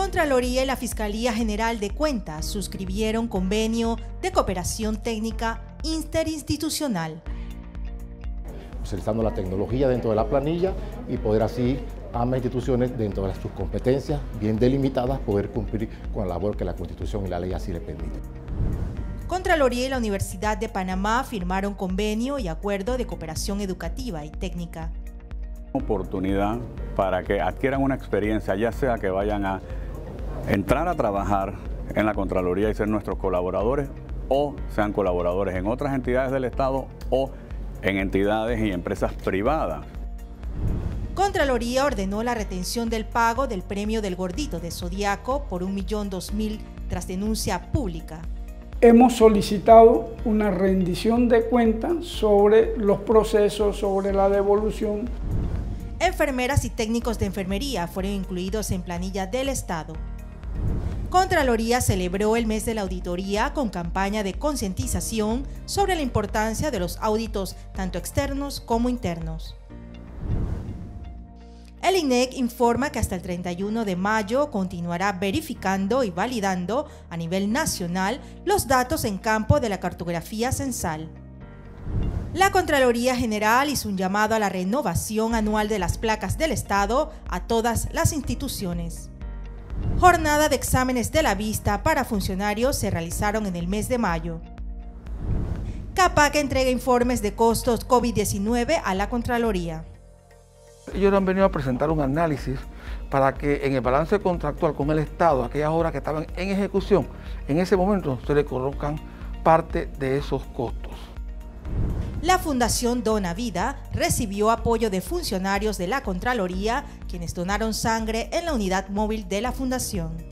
Contraloría y la Fiscalía General de Cuentas suscribieron convenio de cooperación técnica interinstitucional. Utilizando la tecnología dentro de la planilla y poder así ambas instituciones dentro de sus competencias bien delimitadas poder cumplir con la labor que la Constitución y la ley así le permiten. Contraloría y la Universidad de Panamá firmaron convenio y acuerdo de cooperación educativa y técnica. Oportunidad para que adquieran una experiencia, ya sea que vayan a entrar a trabajar en la Contraloría y ser nuestros colaboradores, o sean colaboradores en otras entidades del Estado o en entidades y empresas privadas. Contraloría ordenó la retención del pago del premio del Gordito de Zodiaco por 1.002.000 tras denuncia pública. Hemos solicitado una rendición de cuentas sobre los procesos, sobre la devolución. Enfermeras y técnicos de enfermería fueron incluidos en planilla del Estado. Contraloría celebró el mes de la auditoría con campaña de concientización sobre la importancia de los auditos tanto externos como internos. El INEC informa que hasta el 31 de mayo continuará verificando y validando a nivel nacional los datos en campo de la cartografía censal. La Contraloría General hizo un llamado a la renovación anual de las placas del Estado a todas las instituciones. Jornada de exámenes de la vista para funcionarios se realizaron en el mes de mayo. CAPAC entrega informes de costos COVID-19 a la Contraloría. Ellos han venido a presentar un análisis para que en el balance contractual con el Estado, aquellas obras que estaban en ejecución, en ese momento se le colocan parte de esos costos. La Fundación Dona Vida recibió apoyo de funcionarios de la Contraloría, quienes donaron sangre en la unidad móvil de la Fundación.